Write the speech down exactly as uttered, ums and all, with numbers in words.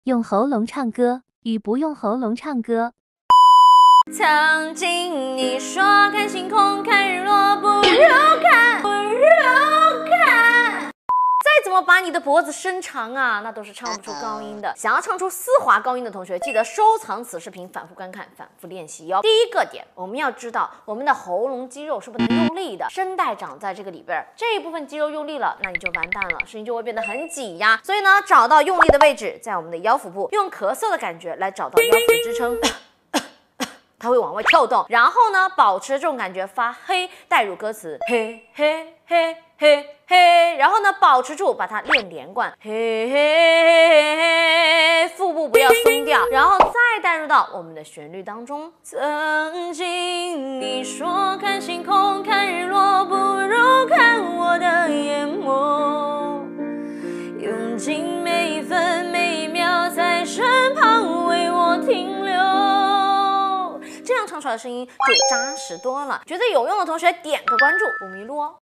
用喉咙唱歌与不用喉咙唱歌。 曾经你说看星空看日落不如看不如看，再怎么把你的脖子伸长啊，那都是唱不出高音的。想要唱出丝滑高音的同学，记得收藏此视频，反复观看，反复练习哟。第一个点，我们要知道我们的喉咙肌肉是不能用力的，声带长在这个里边，这一部分肌肉用力了，那你就完蛋了，声音就会变得很挤压。所以呢，找到用力的位置，在我们的腰腹部，用咳嗽的感觉来找到腰腹的支撑。它会往外跳动，然后呢，保持这种感觉，发嘿带入歌词，嘿嘿嘿嘿嘿，然后呢，保持住，把它练连贯，嘿嘿嘿嘿，腹部不要松掉，然后再带入到我们的旋律当中。曾经你说看星空看日落不如看我的眼眸，用尽每一分每一秒在身旁为我停留。这样唱出来的声音就扎实多了。觉得有用的同学点个关注，不迷路哦。